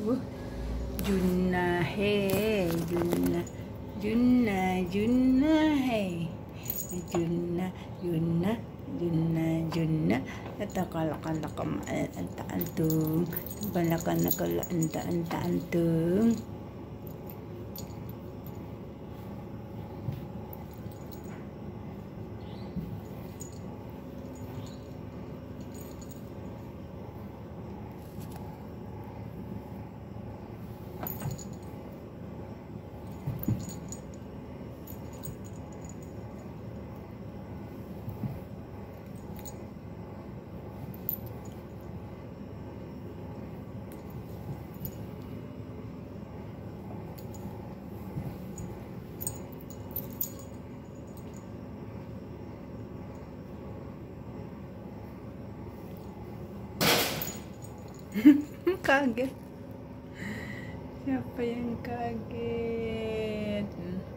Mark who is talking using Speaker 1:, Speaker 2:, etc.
Speaker 1: Junna hey, Junna, Junna, Junna hey, Junna, Junna, Junna, Junna. Natakalakan anta antum, balakan nakala anta antum. Kaget. Siapa yang kaget?